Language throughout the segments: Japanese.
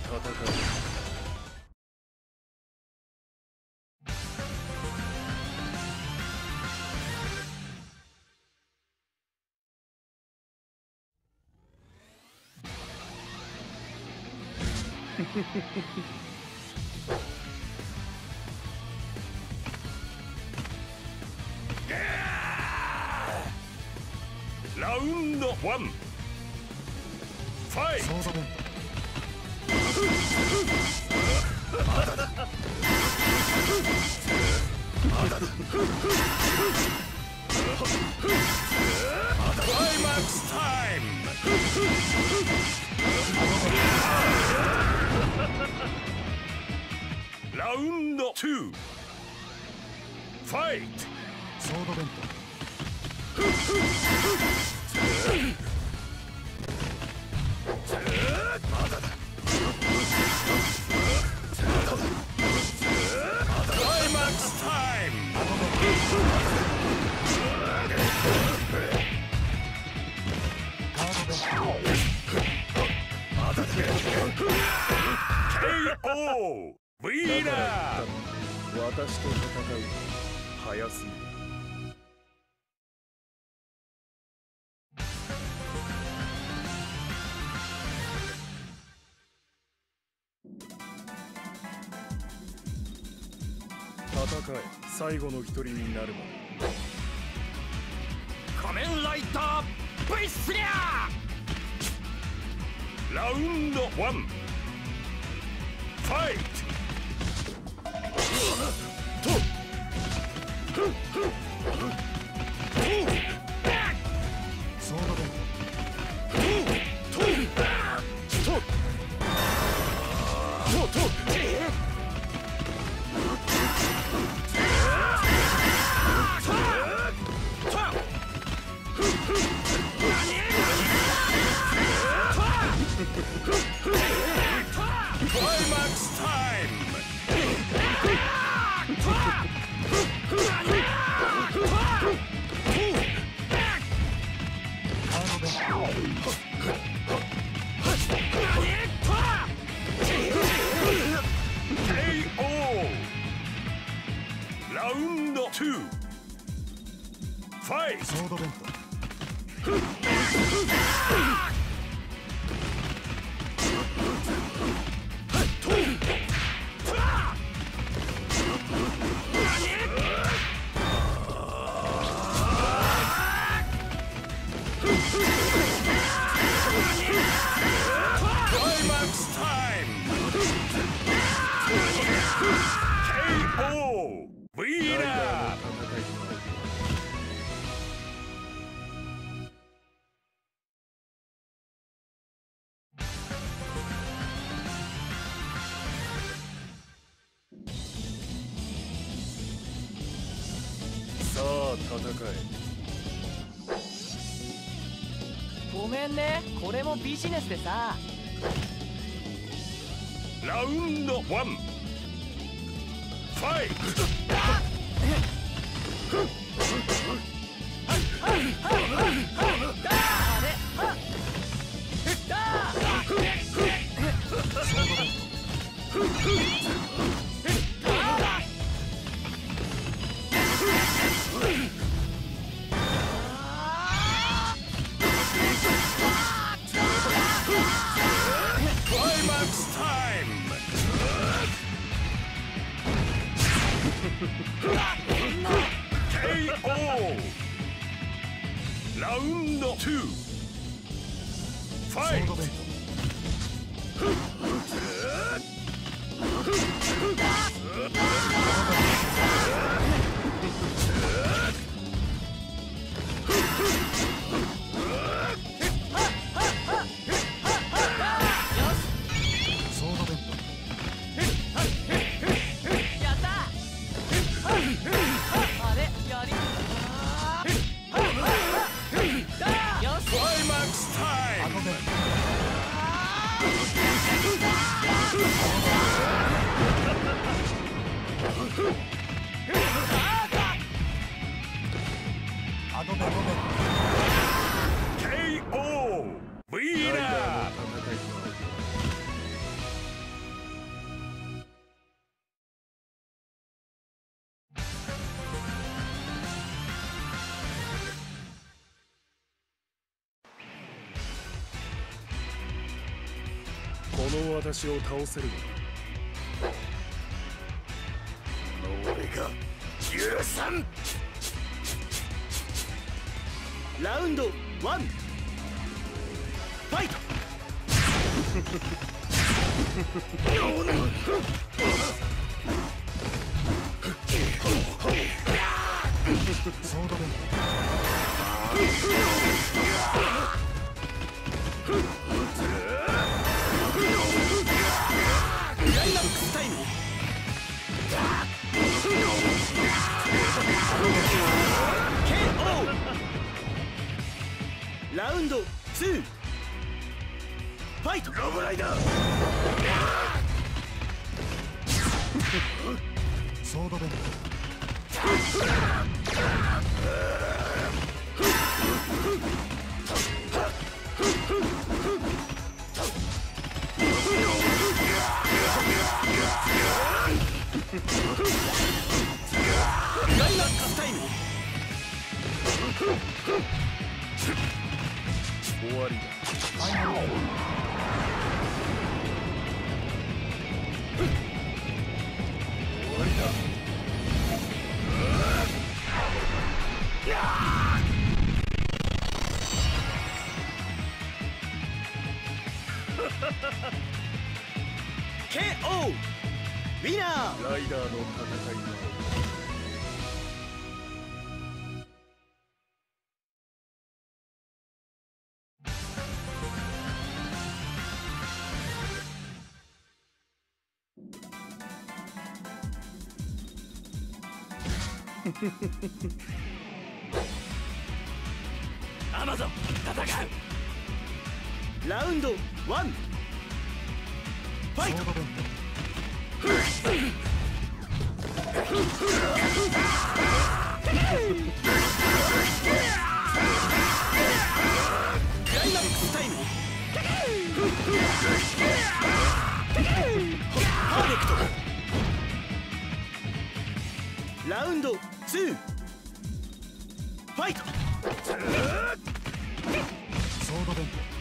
ラウンド1ファイト。まだだ。まだだ。クライマックスタイム。ラウンド2ファイト。ソードベント。まだだ。クライマックスタイム。まだだ。KO ウィーナー。私と戦う早すぎる。戦え、最後の一人になるまで。仮面ライダー V スリャー。ラウンド1ファイト。ソードベント。クライマックスタイム。KO ラウンド2ファイト。ソードベント。KO ウィーナー。さあ戦え。 ごめんね、これもビジネスでさ。 ラウンド1ファイト。クライマックスタイム。KO ラウンド2ファイト。クラの私を倒せるのか。俺が許さん。 ラウンド1、ファイト。 そうだね。 クライマックスタイム。KO。ラウンド2、ファイト。 ラブライダー。そうだね。 クライマックスタイム。 終わりだ。終わりだ。 KO ウィナー。 ライダーの戦いだ。 アマゾン戦う。ラウンド1、ファイト。クライマックスタイム。パーフェクト。ラウンド2、ファイト。 ソードベント。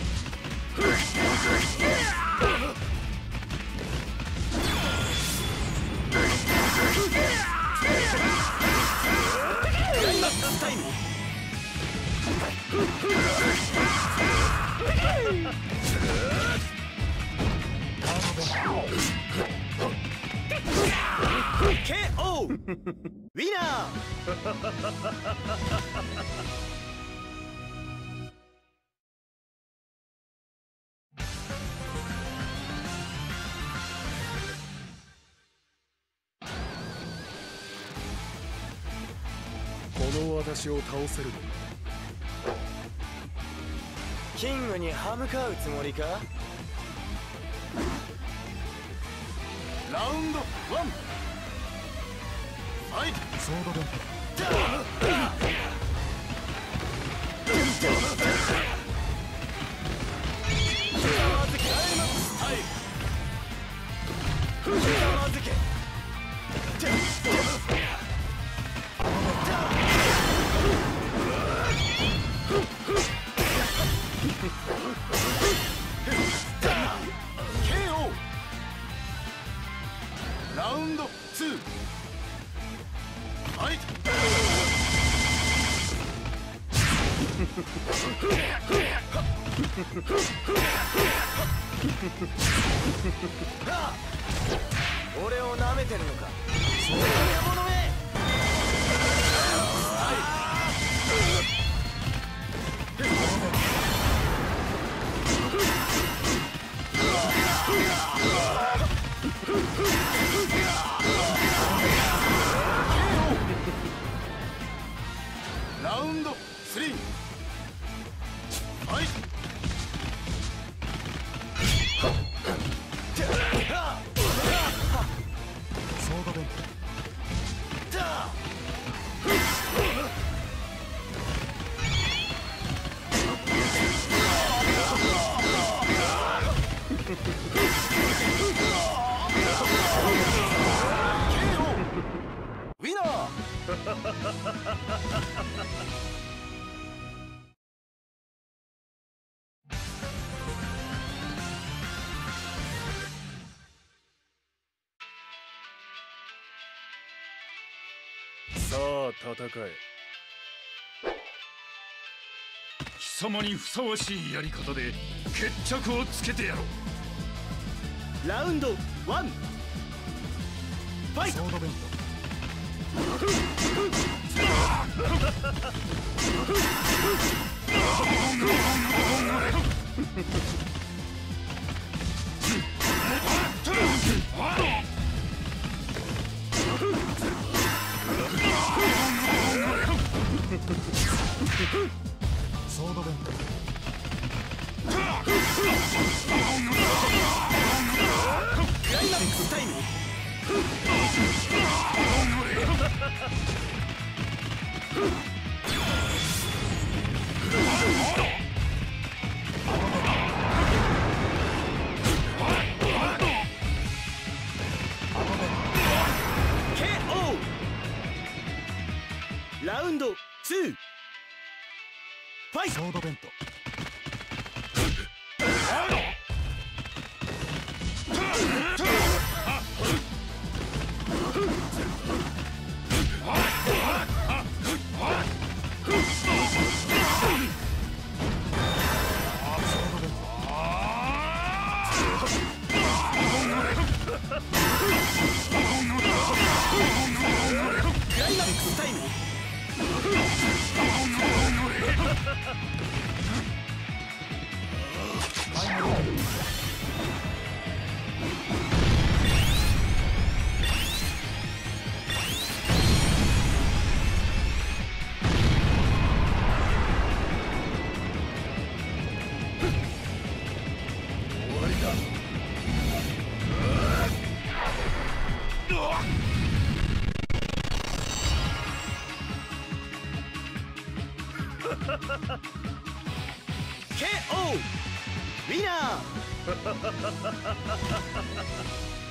クライマックスタイム。KO ウィナー。 この私を倒せるのか。 キングに歯向かうつもりか。ラウンド1、ファイト。 ソードベント。 ラウンド2、ファイト。俺を舐めてるのか。そんなものめ。ラウンド3、ファイト。 ソードベント。 ウィナー。 さあ戦え。 貴様にふさわしいやり方で決着をつけてやろう。 ラウンド1、ファイト。 ソードベント。ソードベント。 クライマックスタイム。KO。ラウンド2、ファイト。 ソードベント。 クライマックスタイム。 終わりだ。 KO。ウィナー。